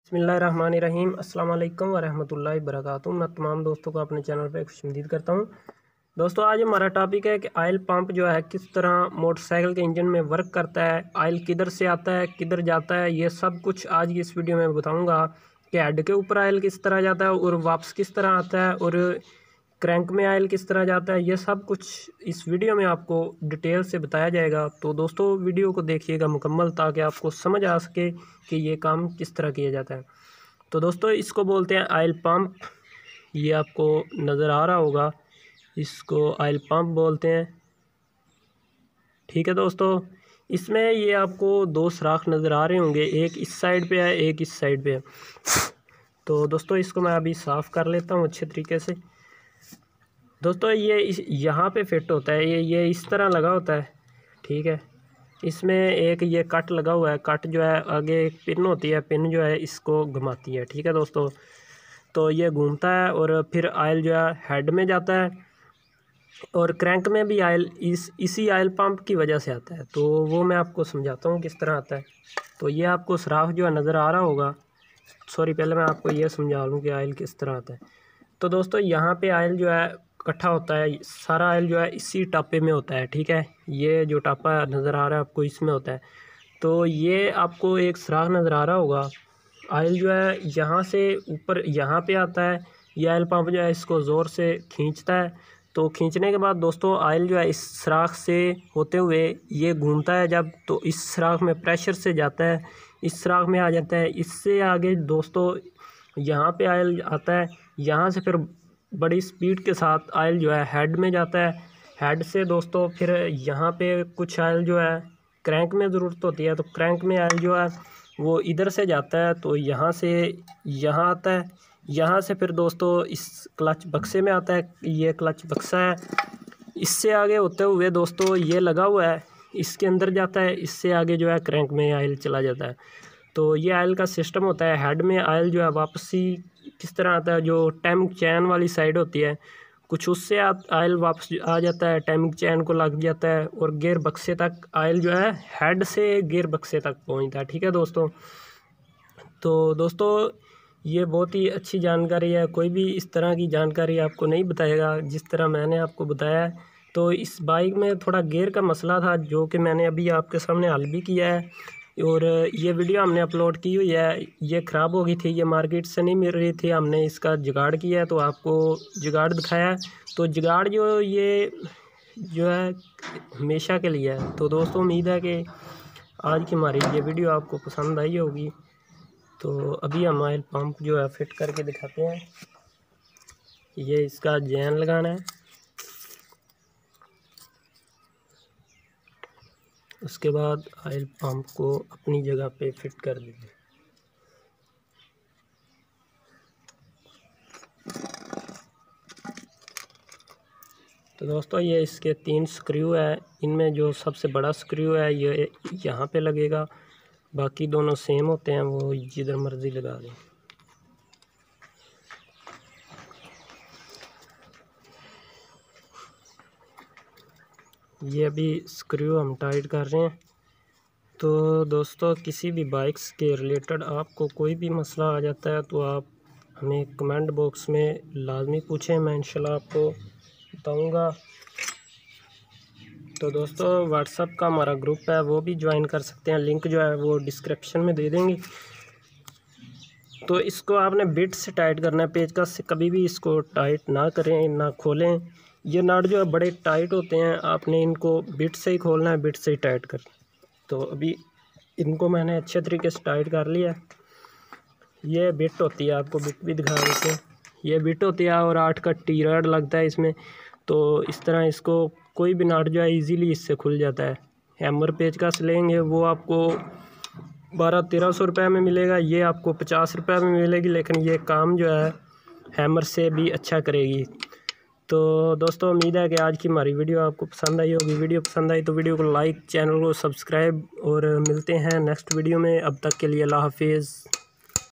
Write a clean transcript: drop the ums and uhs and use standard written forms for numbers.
बिस्मिल्लाहिर्रहमानिर्रहीम अस्सलाम वालेकुम वरहमतुल्लाहि वबरकातुहू। मैं तमाम दोस्तों को अपने चैनल पे खुशआमदीद करता हूँ। दोस्तों आज हमारा टॉपिक है कि ऑयल पंप जो है किस तरह मोटरसाइकिल के इंजन में वर्क करता है, ऑयल किधर से आता है किधर जाता है, ये सब कुछ आज की इस वीडियो में बताऊँगा कि हेड के ऊपर ऑयल किस तरह जाता है और वापस किस तरह आता है और क्रैंक में ऑयल किस तरह जाता है। ये सब कुछ इस वीडियो में आपको डिटेल से बताया जाएगा। तो दोस्तों वीडियो को देखिएगा मुकम्मल ताकि आपको समझ आ सके कि ये काम किस तरह किया जाता है। तो दोस्तों इसको बोलते हैं ऑयल पंप। ये आपको नज़र आ रहा होगा, इसको ऑयल पंप बोलते हैं। ठीक है दोस्तों, इसमें ये आपको दो सुराख नज़र आ रहे होंगे, एक इस साइड पे है एक इस साइड पे है। तो दोस्तों इसको मैं अभी साफ़ कर लेता हूँ अच्छे तरीके से। दोस्तों ये यहाँ पे फिट होता है, ये इस तरह लगा होता है। ठीक है, इसमें एक ये कट लगा हुआ है, कट जो है आगे एक पिन होती है, पिन जो है इसको घुमाती है। ठीक है दोस्तों, तो ये घूमता है और फिर ऑयल जो है हेड में जाता है और क्रैंक में भी ऑयल इसी ऑयल पंप की वजह से आता है। तो वो मैं आपको समझाता हूँ किस तरह आता है। तो ये आपको सुराख जो है नज़र आ रहा होगा। सॉरी, पहले मैं आपको ये समझा लूँ कि ऑयल किस तरह आता है। तो दोस्तों यहाँ पे ऑयल जो है इकट्ठा होता है, सारा ऑयल जो है इसी टापे में होता है। ठीक है, ये जो टापा नज़र आ रहा है आपको इसमें होता है। तो ये आपको एक सुराख नज़र आ रहा होगा, ऑयल जो है यहाँ से ऊपर यहाँ पे आता है। ये ऑयल पंप जो है इसको ज़ोर से खींचता है। तो खींचने के बाद दोस्तों ऑयल जो है इस सुराख से होते हुए ये घूमता है जब, तो इस सुराख में प्रेशर से जाता है, इस सुराख में आ जाता है। इससे आगे दोस्तों यहाँ पे ऑयल आता है, यहाँ से फिर बड़ी स्पीड के साथ ऑयल जो है हेड में जाता है। हेड से दोस्तों फिर यहाँ पे कुछ ऑयल जो है क्रैंक में ज़रूरत होती है, तो क्रैंक में ऑयल जो है वो इधर से जाता है, तो यहाँ से यहाँ आता है। यहाँ से फिर दोस्तों इस क्लच बक्से में आता है, ये क्लच बक्सा है। इससे आगे होते हुए दोस्तों ये लगा हुआ है, इसके अंदर जाता है। इससे आगे जो है क्रैंक में ऑयल चला जाता है। तो ये ऑयल का सिस्टम होता है। हेड में ऑयल जो है वापसी किस तरह आता है, जो टाइमिंग चैन वाली साइड होती है कुछ, उससे ऑयल वापस आ जाता है, टाइमिंग चैन को लग जाता है और गियर बक्से तक ऑयल जो है हेड से गियर बक्से तक पहुंचता है। ठीक है दोस्तों, तो दोस्तों ये बहुत ही अच्छी जानकारी है। कोई भी इस तरह की जानकारी आपको नहीं बताएगा जिस तरह मैंने आपको बताया है। तो इस बाइक में थोड़ा गियर का मसला था जो कि मैंने अभी आपके सामने हल भी किया है और ये वीडियो हमने अपलोड की हुई है। ये ख़राब हो गई थी, ये मार्केट से नहीं मिल रही थी, हमने इसका जुगाड़ किया है तो आपको जुगाड़ दिखाया है। तो जुगाड़ जो है हमेशा के लिए है। तो दोस्तों उम्मीद है कि आज की हमारी ये वीडियो आपको पसंद आई होगी। तो अभी हम ऑयल पंप जो है फिट करके दिखाते हैं। ये इसका जैन लगाना है, उसके बाद ऑयल पंप को अपनी जगह पे फिट कर दीजिए। तो दोस्तों ये इसके 3 स्क्रू है, इनमें जो सबसे बड़ा स्क्रू है ये यहाँ पे लगेगा, बाकी दोनों सेम होते हैं, वो जिधर मर्ज़ी लगा दें। ये अभी स्क्रू हम टाइट कर रहे हैं। तो दोस्तों किसी भी बाइक्स के रिलेटेड आपको कोई भी मसला आ जाता है तो आप हमें कमेंट बॉक्स में लाजमी पूछें, मैं इंशाल्लाह आपको बताऊंगा। तो दोस्तों व्हाट्सएप का हमारा ग्रुप है, वो भी ज्वाइन कर सकते हैं, लिंक जो है वो डिस्क्रिप्शन में दे देंगे। तो इसको आपने बिट से टाइट करना है, पेचकस से कभी भी इसको टाइट ना करें ना खोलें। ये नट जो है बड़े टाइट होते हैं, आपने इनको बिट से ही खोलना है, बिट से ही टाइट कर। तो अभी इनको मैंने अच्छे तरीके से टाइट कर लिया। ये बिट होती है, आपको बिट भी दिखा देते हैं। ये बिट होती है और 8 का टी रॉड लगता है इसमें। तो इस तरह इसको कोई भी नट जो है इजीली इससे खुल जाता है। हैमर पेचकस लेंगे वो आपको 1200-1300 रुपये में मिलेगा, ये आपको 50 रुपये में मिलेगी, लेकिन ये काम जो है हैमर से भी अच्छा करेगी। तो दोस्तों उम्मीद है कि आज की हमारी वीडियो आपको पसंद आई होगी। वीडियो पसंद आई तो वीडियो को लाइक, चैनल को सब्सक्राइब, और मिलते हैं नेक्स्ट वीडियो में। अब तक के लिए अल्लाह हाफिज़।